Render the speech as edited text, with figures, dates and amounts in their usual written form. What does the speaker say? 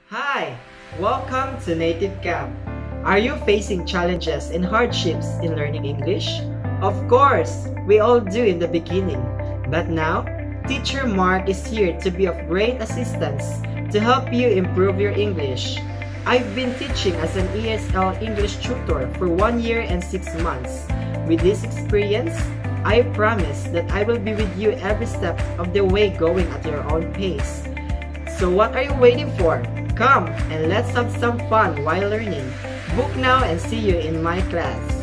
Hi! Welcome to Native Camp. Are you facing challenges and hardships in learning English? Of course, we all do in the beginning. But now, Teacher Mark is here to be of great assistance to help you improve your English. I've been teaching as an ESL English tutor for 1 year and 6 months. With this experience, I promise that I will be with you every step of the way, going at your own pace. So what are you waiting for? Come and let's have some fun while learning. Book now and see you in my class.